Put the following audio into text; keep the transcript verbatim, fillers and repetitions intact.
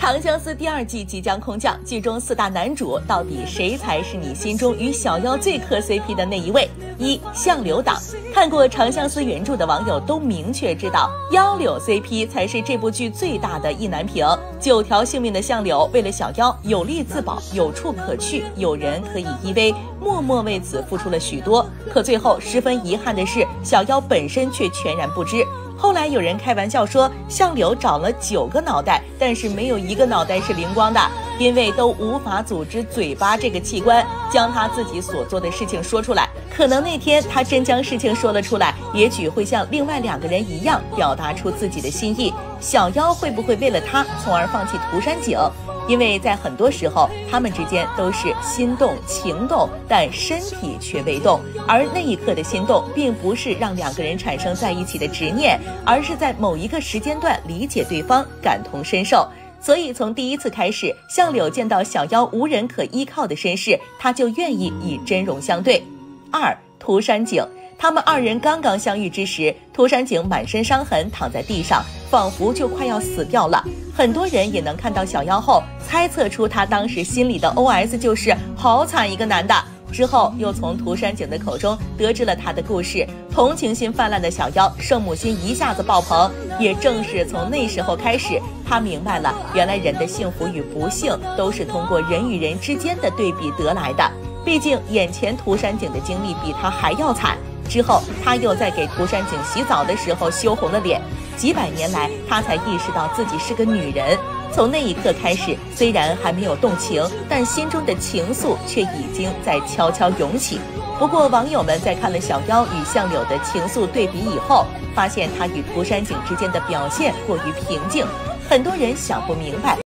长相思第二季即将空降，剧中四大男主到底谁才是你心中与小妖最磕 C P 的那一位？一相柳党，看过长相思原著的网友都明确知道，妖柳 C P 才是这部剧最大的意难平。九条性命的相柳为了小妖有力自保，有处可去，有人可以依偎，默默为此付出了许多。可最后十分遗憾的是，小妖本身却全然不知。后来有人开玩笑说，相柳长了九个脑袋，但是没有一个脑袋是灵光的，因为都无法组织嘴巴这个器官，将他自己所做的事情说出来。可能那天他真将事情说了出来，也许会像另外两个人一样表达出自己的心意。小妖会不会为了他从而放弃涂山璟？因为在很多时候他们之间都是心动情动，但身体却未动，而那一刻的心动并不是让两个人产生在一起的执念，而是在某一个时间段理解对方，感同身受。所以从第一次开始，相柳见到小妖无人可依靠的身世，他就愿意以真容相对。二，涂山璟，他们二人刚刚相遇之时，涂山璟满身伤痕躺在地上，仿佛就快要死掉了。很多人也能看到小妖后，猜测出他当时心里的 O S 就是好惨一个男的。之后又从涂山璟的口中得知了他的故事，同情心泛滥的小妖圣母心一下子爆棚。也正是从那时候开始，他明白了原来人的幸福与不幸都是通过人与人之间的对比得来的。毕竟眼前涂山璟的经历比他还要惨。之后他又在给涂山璟洗澡的时候羞红了脸，几百年来他才意识到自己是个女人。从那一刻开始，虽然还没有动情，但心中的情愫却已经在悄悄涌起。不过网友们在看了小妖与相柳的情愫对比以后，发现他与涂山璟之间的表现过于平静，很多人想不明白